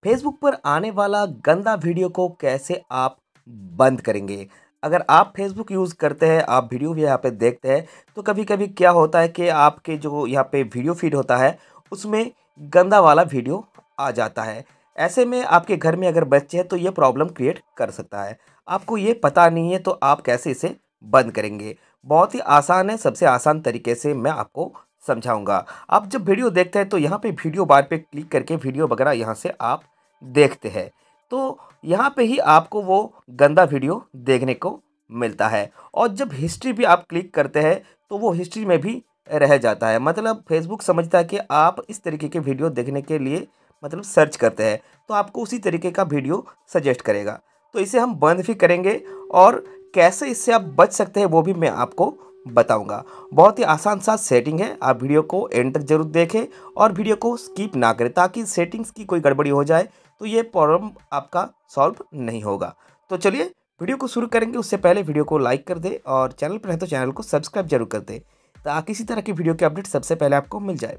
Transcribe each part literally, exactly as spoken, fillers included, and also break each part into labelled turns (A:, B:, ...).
A: Facebook पर आने वाला गंदा वीडियो को कैसे आप बंद करेंगे। अगर आप फेसबुक यूज़ करते हैं, आप वीडियो भी यहाँ पे देखते हैं, तो कभी कभी क्या होता है कि आपके जो यहाँ पे वीडियो फीड होता है उसमें गंदा वाला वीडियो आ जाता है। ऐसे में आपके घर में अगर बच्चे हैं तो ये प्रॉब्लम क्रिएट कर सकता है। आपको ये पता नहीं है तो आप कैसे इसे बंद करेंगे। बहुत ही आसान है, सबसे आसान तरीके से मैं आपको समझाऊंगा। आप जब वीडियो देखते हैं तो यहाँ पे वीडियो बार पे क्लिक करके वीडियो वगैरह यहाँ से आप देखते हैं, तो यहाँ पे ही आपको वो गंदा वीडियो देखने को मिलता है। और जब हिस्ट्री भी आप क्लिक करते हैं तो वो हिस्ट्री में भी रह जाता है। मतलब फेसबुक समझता है कि आप इस तरीके के वीडियो देखने के लिए मतलब सर्च करते हैं, तो आपको उसी तरीके का वीडियो सजेस्ट करेगा। तो इसे हम बंद भी करेंगे और कैसे इससे आप बच सकते हैं वो भी मैं आपको बताऊंगा। बहुत ही आसान सा सेटिंग है, आप वीडियो को एंड तक जरूर देखें और वीडियो को स्किप ना करें, ताकि सेटिंग्स की कोई गड़बड़ी हो जाए तो ये प्रॉब्लम आपका सॉल्व नहीं होगा। तो चलिए वीडियो को शुरू करेंगे। उससे पहले वीडियो को लाइक कर दें और चैनल पर है तो चैनल को सब्सक्राइब जरूर कर दें, ताकि इसी तरह की वीडियो की अपडेट सबसे पहले आपको मिल जाए।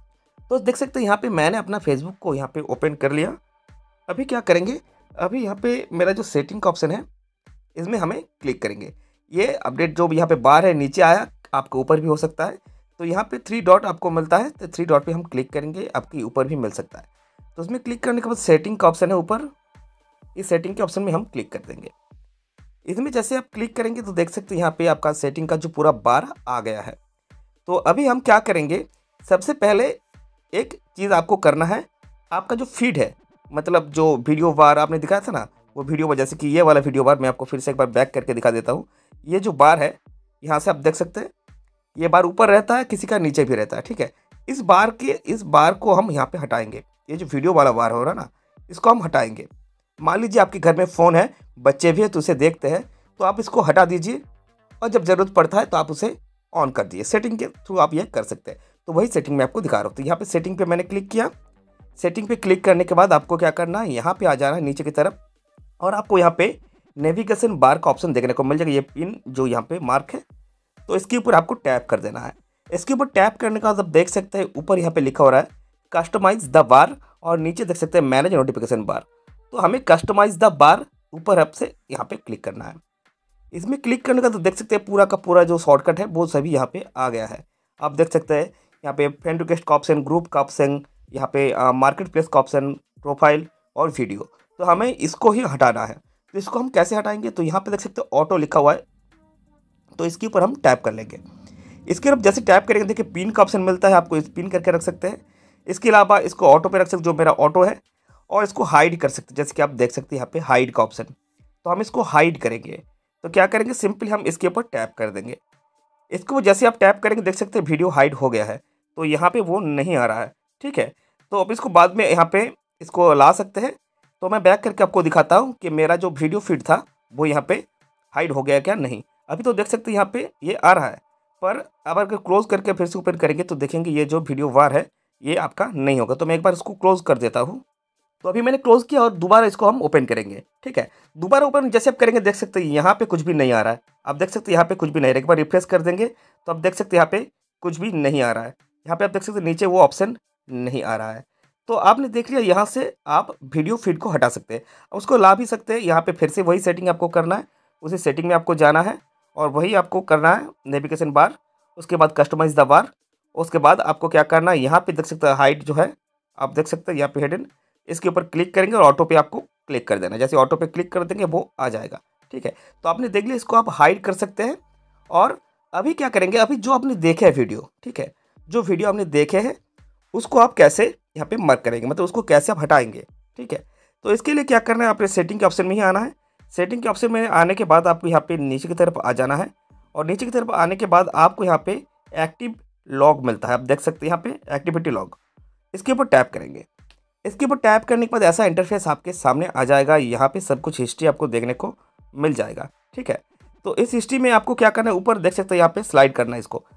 A: तो देख सकते हैं यहाँ पे मैंने अपना फेसबुक को यहाँ पे ओपन कर लिया। अभी क्या करेंगे, अभी यहाँ पे मेरा जो सेटिंग का ऑप्शन है इसमें हमें क्लिक करेंगे। ये अपडेट जो भी यहाँ पे बार है नीचे आया, आपके ऊपर भी हो सकता है। तो यहाँ पे थ्री डॉट आपको मिलता है, तो थ्री डॉट पे हम क्लिक करेंगे, आपके ऊपर भी मिल सकता है। तो उसमें क्लिक करने के बाद सेटिंग का ऑप्शन है ऊपर, इस सेटिंग के ऑप्शन में हम क्लिक कर देंगे। इसमें जैसे आप क्लिक करेंगे तो देख सकते हैं यहाँ पे आपका सेटिंग का जो पूरा बार आ गया है। तो अभी हम क्या करेंगे, सबसे पहले एक चीज़ आपको करना है, आपका जो फीड है, मतलब जो वीडियो बार आपने दिखाया था ना, वो वीडियो बार, जैसे कि ये वाला वीडियो बार मैं आपको फिर से एक बार बैक करके दिखा देता हूँ। ये जो बार है यहाँ से आप देख सकते हैं, ये बार ऊपर रहता है, किसी का नीचे भी रहता है, ठीक है। इस बार के इस बार को हम यहाँ पे हटाएंगे। ये जो वीडियो वाला बार हो रहा है ना, इसको हम हटाएंगे। मान लीजिए आपके घर में फ़ोन है, बच्चे भी है तो उसे देखते हैं, तो आप इसको हटा दीजिए और जब ज़रूरत पड़ता है तो आप उसे ऑन कर दीजिए। सेटिंग के थ्रू आप ये कर सकते हैं। तो वही सेटिंग मैं आपको दिखा रहा हूँ। तो यहाँ पे सेटिंग पे मैंने क्लिक किया। सेटिंग पे क्लिक करने के बाद आपको क्या करना है, यहाँ पे आ जाना है नीचे की तरफ और आपको यहाँ पे नेविगेशन बार का ऑप्शन देखने को मिल जाएगा। ये पिन जो यहाँ पे मार्क है, तो इसके ऊपर आपको टैप कर देना है। इसके ऊपर टैप करने के बाद आप देख सकते हैं ऊपर यहाँ पे लिखा हो रहा है कस्टमाइज द बार, और नीचे देख सकते हैं मैनेज नोटिफिकेशन बार। तो हमें कस्टमाइज द बार ऊपर आपसे यहाँ पे क्लिक करना है। इसमें क्लिक करने का तो देख सकते हैं पूरा का पूरा जो शॉर्टकट है वो सभी यहाँ पे आ गया है। आप देख सकते हैं यहाँ पे फ्रेंड रिक्वेस्ट का ऑप्शन, ग्रुप का ऑप्शन, यहाँ पे मार्केट प्लेस का ऑप्शन, प्रोफाइल और वीडियो। तो हमें इसको ही हटाना है। तो इसको हम कैसे हटाएंगे, तो यहाँ पे देख सकते हैं ऑटो लिखा हुआ है, तो इसके ऊपर हम टैप कर लेंगे। इसके ऊपर जैसे टैप करेंगे देखिए पिन का ऑप्शन मिलता है, आपको इस पिन करके रख सकते हैं। इसके अलावा इसको ऑटो पे रख सकते, जो मेरा ऑटो है, और इसको हाइड कर सकते हैं, जैसे कि आप देख सकते हैं यहाँ पे हाइड का ऑप्शन। तो हम इसको हाइड करेंगे। तो क्या करेंगे, सिंपली हम इसके ऊपर टैप कर देंगे। इसको जैसे आप टैप करेंगे देख सकते हैं वीडियो हाइड हो गया है, तो यहाँ पे वो नहीं आ रहा है, ठीक है। तो अब इसको बाद में यहाँ पे इसको ला सकते हैं। तो मैं बैक करके आपको दिखाता हूँ कि मेरा जो वीडियो फीड था वो यहाँ पे हाइड हो गया क्या नहीं। अभी तो देख सकते हैं यहाँ पे ये आ रहा है, पर अब अगर क्लोज करके फिर से ओपन करेंगे तो देखेंगे ये जो वीडियो वार है ये आपका नहीं होगा। तो मैं एक बार इसको क्लोज कर देता हूँ। तो अभी मैंने क्लोज किया और दोबारा इसको हम ओपन करेंगे, ठीक है। दोबारा ओपन जैसे आप करेंगे देख सकते हैं यहाँ पे कुछ भी नहीं आ रहा है। आप देख सकते हैं यहाँ पे कुछ भी नहीं आ रहा है। एक बार रिफ्रेश कर देंगे तो आप देख सकते हैं यहाँ पे कुछ भी नहीं आ रहा है। यहाँ पे आप देख सकते हैं नीचे वो ऑप्शन नहीं आ रहा है। तो आपने देख लिया, यहाँ से आप वीडियो फीड को हटा सकते हैं, उसको ला भी सकते हैं। यहाँ पे फिर से वही सेटिंग आपको करना है, उसी सेटिंग में आपको जाना है और वही आपको करना है नेविगेशन बार, उसके बाद कस्टमाइज द बार। उसके बाद आपको क्या करना है, यहाँ पे देख सकते हैं हाइड जो है, आप देख सकते हैं यहाँ पे हिडन, इसके ऊपर क्लिक करेंगे और ऑटो पे आपको क्लिक कर देना। जैसे ऑटो पे क्लिक कर देंगे वो आ जाएगा, ठीक है। तो आपने देख लिया, इसको आप हाइड कर सकते हैं। और अभी क्या करेंगे, अभी जो आपने देखे है वीडियो, ठीक है, जो वीडियो आपने देखे हैं उसको आप कैसे यहाँ पे मर्क करेंगे, मतलब उसको कैसे आप हटाएंगे, ठीक है। तो इसके लिए क्या करना है, आपने सेटिंग के ऑप्शन में ही आना है। सेटिंग के ऑप्शन में आने के बाद आपको यहाँ पे नीचे की तरफ आ जाना है और नीचे की तरफ आने के बाद आपको यहाँ पे एक्टिव लॉग मिलता है। आप देख सकते हैं यहाँ पे एक्टिविटी लॉग, इसके ऊपर टैप करेंगे। इसके ऊपर टैप करने के बाद ऐसा इंटरफेस आपके सामने आ जाएगा। यहाँ पे सब कुछ हिस्ट्री आपको देखने को मिल जाएगा, ठीक है। तो इस हिस्ट्री में आपको क्या करना है, ऊपर देख सकते हैं यहाँ पे स्लाइड करना है। इसको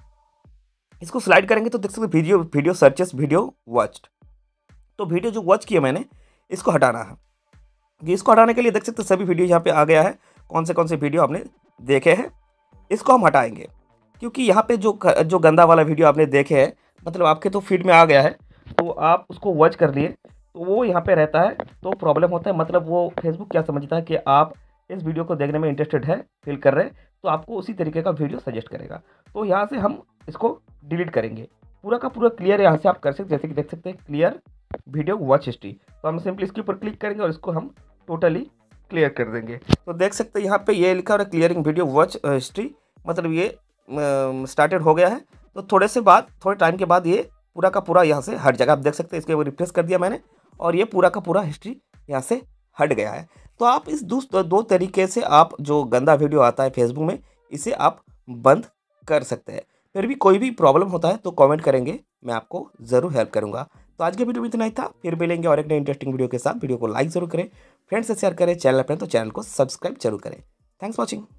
A: इसको स्लाइड करेंगे तो देख सकते video video searches video watched. तो वीडियो जो वॉच किया मैंने इसको हटाना है। कि इसको हटाने के लिए देख सकते सभी वीडियो यहाँ पे आ गया है, कौन से कौन से वीडियो आपने देखे हैं। इसको हम हटाएंगे क्योंकि यहाँ पे जो जो गंदा वाला वीडियो आपने देखे हैं, मतलब आपके तो फीड में आ गया है, तो आप उसको वॉच कर लिए तो वो यहाँ पे रहता है, तो प्रॉब्लम होता है। मतलब वो फेसबुक क्या समझता है कि आप इस वीडियो को देखने में इंटरेस्टेड है, फील कर रहे हैं, तो आपको उसी तरीके का वीडियो सजेस्ट करेगा। तो यहाँ से हम इसको डिलीट करेंगे। पूरा का पूरा क्लियर यहाँ से आप कर सकते, जैसे कि देख सकते हैं क्लियर वीडियो वॉच हिस्ट्री। तो हम सिंपली इसके ऊपर क्लिक करेंगे और इसको हम टोटली क्लियर कर देंगे। तो देख सकते हैं यहाँ पे ये लिखा हो रहा है क्लियरिंग वीडियो वॉच हिस्ट्री, मतलब ये स्टार्टेड हो गया है। तो थोड़े से बाद थोड़े टाइम के बाद ये पूरा का पूरा यहाँ से हट जाएगा। आप देख सकते हैं इसके ऊपर रिफ्रेश कर दिया मैंने और ये पूरा का पूरा हिस्ट्री यहाँ से हट गया है। तो आप इस दो दो तरीके से आप जो गंदा वीडियो आता है फेसबुक में, इसे आप बंद कर सकते हैं। फिर भी कोई भी प्रॉब्लम होता है तो कमेंट करेंगे, मैं आपको ज़रूर हेल्प करूँगा। तो आज के वीडियो में इतना ही था, फिर मिलेंगे और एक नई इंटरेस्टिंग वीडियो के साथ। वीडियो को लाइक ज़रूर करें, फ्रेंड्स से शेयर करें, चैनल पर तो चैनल को सब्सक्राइब जरूर करें। Thanks watching.